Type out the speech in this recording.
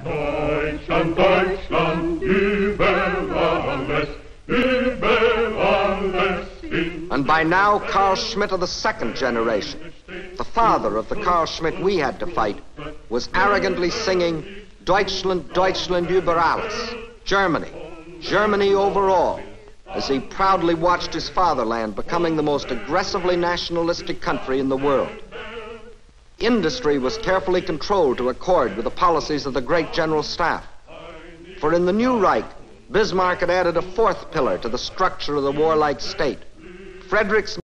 Deutschland, Deutschland, über alles, über alles. And by now, Carl Schmitt of the second generation, the father of the Carl Schmitt we had to fight, was arrogantly singing Deutschland, Deutschland über alles, Germany, Germany over all, as he proudly watched his fatherland becoming the most aggressively nationalistic country in the world. Industry was carefully controlled to accord with the policies of the great General Staff. For in the new Reich, Bismarck had added a fourth pillar to the structure of the warlike state. Frederick's